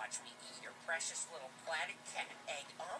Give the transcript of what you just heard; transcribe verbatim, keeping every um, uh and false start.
watch me eat your precious little platted cat egg omelet.